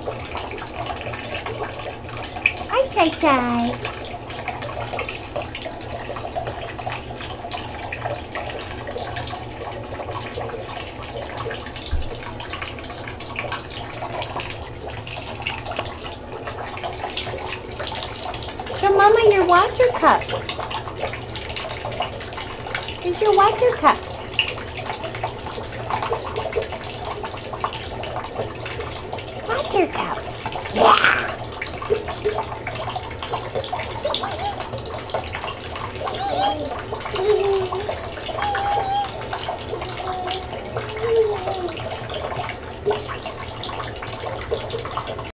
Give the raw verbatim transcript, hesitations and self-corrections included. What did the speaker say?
Hi, Chai Chai. Show Mama your water cup. Here's your water cup. Water cup. Yeah.